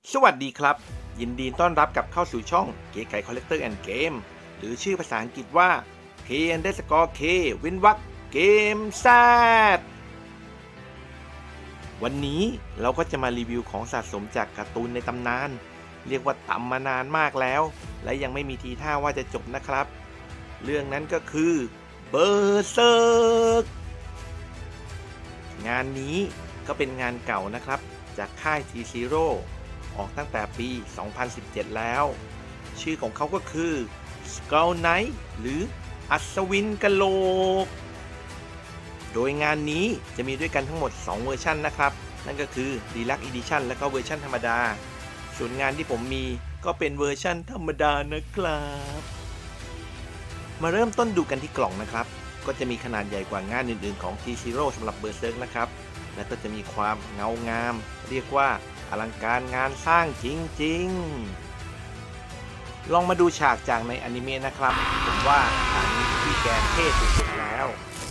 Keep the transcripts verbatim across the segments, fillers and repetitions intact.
สวัสดีครับยินดีต้อนรับกลับเข้าสู่ช่องเก๋ไก่คอลเลกเตอร์แอนด์เกมหรือชื่อภาษาอังกฤษว่า K underscore K เว้นวรรคเกมแซดวันนี้เราก็จะมารีวิวของสะสมจากการ์ตูนในตำนานเรียกว่าตำมานานมากแล้วและยังไม่มีทีท่าว่าจะจบนะครับเรื่องนั้นก็คือเบอร์เซิร์กงานนี้ก็เป็นงานเก่านะครับจากค่าย ที ซี โร่ ออกตั้งแต่ปี สองพันสิบเจ็ด แล้ว ชื่อของเขาก็คือ Skull Knight หรืออัศวินกะโหลก โดยงานนี้จะมีด้วยกันทั้งหมด สอง เวอร์ชันนะครับ นั่นก็คือ Deluxe Edition และก็เวอร์ชันธรรมดา ส่วนงานที่ผมมีก็เป็นเวอร์ชันธรรมดานะครับ มาเริ่มต้นดูกันที่กล่องนะครับ ก็จะมีขนาดใหญ่กว่างานอื่นๆของ ที ซี โร่ สำหรับเบอร์เซิร์กนะครับ และก็จะมีความเงางาม เรียกว่าอลังการงานสร้างจริงๆ ลองมาดูฉากจากในอนิเมะนะครับ ผมว่าฉากนี้พี่แกเท่สุดๆแล้ว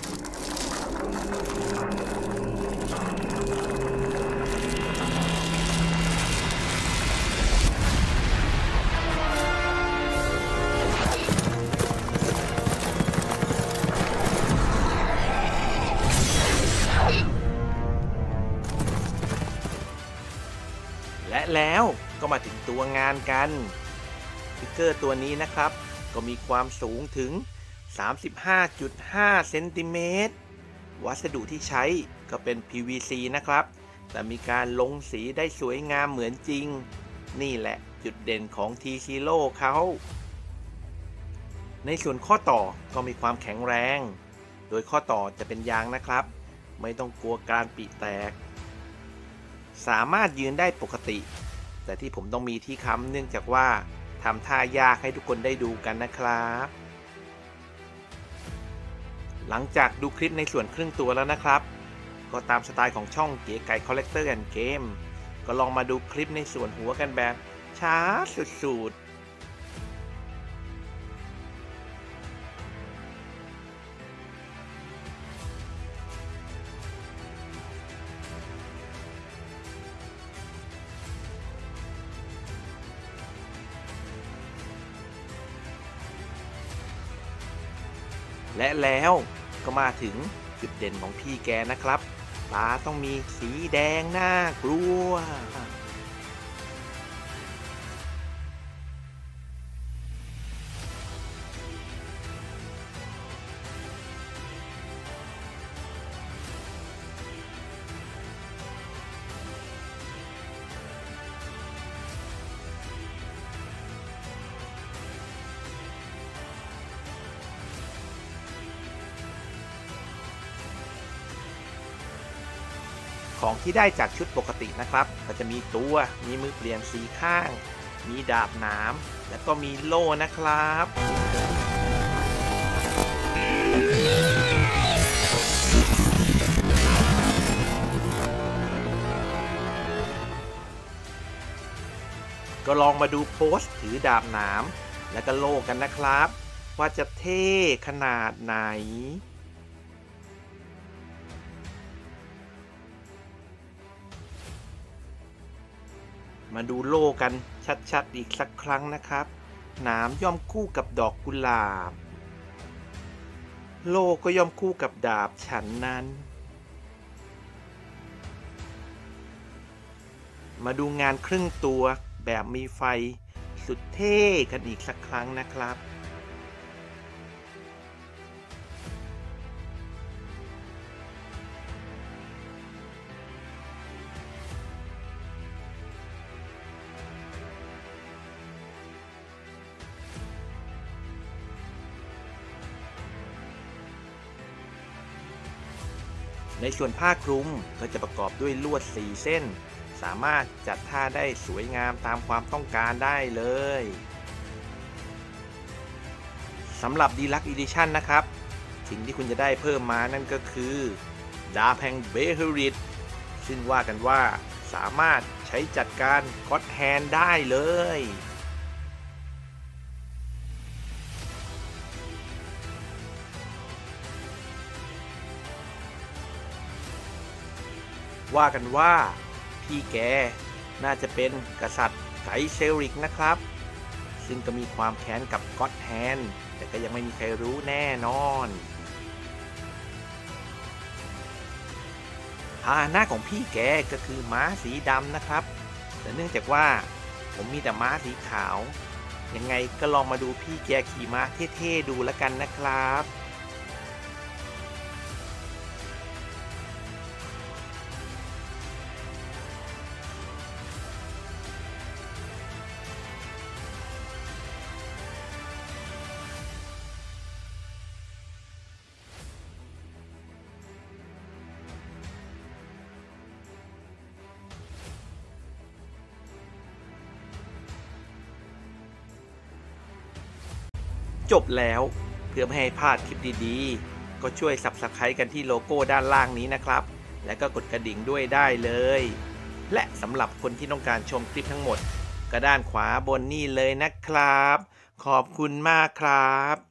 และแล้วก็มาถึงตัวงานกันฟิกเกอร์ตัวนี้นะครับก็มีความสูงถึง สามสิบห้าจุดห้า เซนติเมตรวัสดุที่ใช้ก็เป็น พี วี ซี นะครับแต่มีการลงสีได้สวยงามเหมือนจริงนี่แหละจุดเด่นของ ที ซี โร่ เขาในส่วนข้อต่อก็มีความแข็งแรงโดยข้อต่อจะเป็นยางนะครับไม่ต้องกลัวการปริแตกสามารถยืนได้ปกติแต่ที่ผมต้องมีที่ค้ำเนื่องจากว่าทำท่ายากให้ทุกคนได้ดูกันนะครับหลังจากดูคลิปในส่วนครึ่งตัวแล้วนะครับก็ตามสไตล์ของช่องเก๋ไก่ Collector and Game ก็ลองมาดูคลิปในส่วนหัวกันแบบช้าสุดๆและแล้วก็มาถึงจุดเด่นของพี่แกนะครับตาต้องมีสีแดงน่ากลัวของที่ได้จากชุดปกตินะครับก็จะมีตัวมีมือเปลี่ยนสีข้างมีดาบหนามและก็มีโล่นะครับก็ลองมาดูโพสถือดาบหนามและก็โล่กันนะครับว่าจะเท่ขนาดไหนมาดูโล่กันชัดๆอีกสักครั้งนะครับหนามย่อมคู่กับดอกกุหลาบโล่ก็ย่อมคู่กับดาบฉันนั้นมาดูงานครึ่งตัวแบบมีไฟสุดเท่กันอีกสักครั้งนะครับในส่วนผ้าคลุมก็จะประกอบด้วยลวดสี่เส้นสามารถจัดท่าได้สวยงามตามความต้องการได้เลยสำหรับ Deluxe Edition นะครับสิ่งที่คุณจะได้เพิ่มมานั่นก็คือดาบแห่งเบเฮริตซึ่งว่ากันว่าสามารถใช้จัดการก็อดแฮนด์ได้เลยว่ากันว่าพี่แกน่าจะเป็นกษัตริย์ไกเซริกนะครับซึ่งก็มีความแค้นกับก็อตแฮนด์แต่ก็ยังไม่มีใครรู้แน่นอนพาหนะของพี่แกก็คือม้าสีดำนะครับแต่เนื่องจากว่าผมมีแต่ม้าสีขาวยังไงก็ลองมาดูพี่แกขี่ม้าเท่ๆดูแล้วกันนะครับจบแล้วเพื่อไม่ให้พลาดคลิปดีๆก็ช่วย ซับสไครบ์ กันที่โลโก้ด้านล่างนี้นะครับและก็กดกระดิ่งด้วยได้เลยและสำหรับคนที่ต้องการชมคลิปทั้งหมดก็ด้านขวาบนนี่เลยนะครับขอบคุณมากครับ